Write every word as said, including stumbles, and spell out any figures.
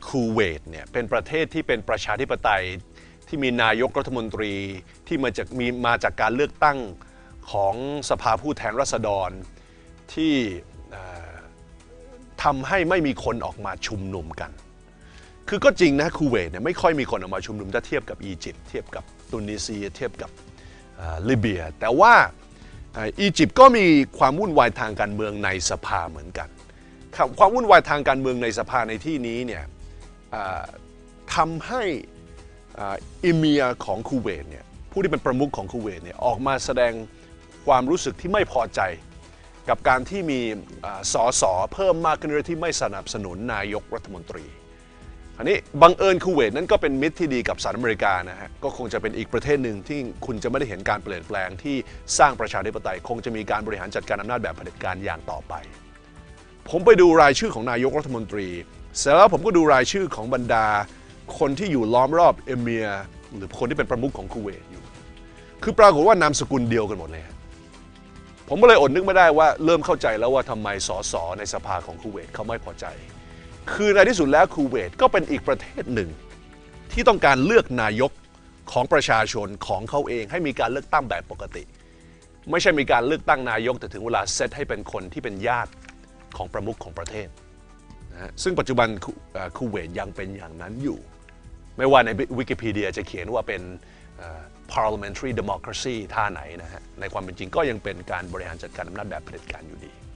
คูเวตเนี่ยเป็นประเทศที่เป็นประชาธิปไตยที่มีนายกรัฐมนตรีที่มาจากมีมาจากการเลือกตั้งของสภาผู้แทนราษฎรที่ทำให้ไม่มีคนออกมาชุมนุมกันคือก็จริงนะคูเวตเนี่ยไม่ค่อยมีคนออกมาชุมนุมถ้าเทียบกับอียิปต์เทียบกับตุนิเซียเทียบกับลิเบียแต่ว่าอียิปต์ก็มีความวุ่นวายทางการเมืองในสภาเหมือนกันความวุ่นวายทางการเมืองในสภาในที่นี้เนี่ยทำให้อิเมียของคูเวตเนี่ยผู้ที่เป็นประมุขของคูเวตเนี่ยออกมาแสดงความรู้สึกที่ไม่พอใจกับการที่มีสสเพิ่มมากขึ้นเรื่อยที่ไม่สนับสนุนนายกรัฐมนตรีอันนี้บังเอิญคูเวตนั้นก็เป็นมิตรที่ดีกับสหรัฐอเมริกานะฮะก็คงจะเป็นอีกประเทศหนึ่งที่คุณจะไม่ได้เห็นการเปลี่ยนแปลงที่สร้างประชาธิปไตยคงจะมีการบริหารจัดการอำนาจแบบเผด็จการอย่างต่อไปผมไปดูรายชื่อของนายกรัฐมนตรีเสร็จแล้วผมก็ดูรายชื่อของบรรดาคนที่อยู่ล้อมรอบเอเมียหรือคนที่เป็นประมุขของคูเวตอยู่คือปรากฏว่านามสกุลเดียวกันหมดเลยผมก็เลยอดนึกไม่ได้ว่าเริ่มเข้าใจแล้วว่าทำไมสสในสภาของคูเวตเขาไม่พอใจคือในที่สุดแล้วคูเวตก็เป็นอีกประเทศหนึ่งที่ต้องการเลือกนายกของประชาชนของเขาเองให้มีการเลือกตั้งแบบปกติไม่ใช่มีการเลือกตั้งนายกแต่ถึงเวลาเซตให้เป็นคนที่เป็นญาติของประมุขของประเทศนะซึ่งปัจจุบันคูเวตยังเป็นอย่างนั้นอยู่ไม่ว่าในวิกิพีเดียจะเขียนว่าเป็น parliamentary democracy ท่าไหนนะฮะในความเป็นจริงก็ยังเป็นการบริหารจัดการอำนาจแบบเผด็จการอยู่ดี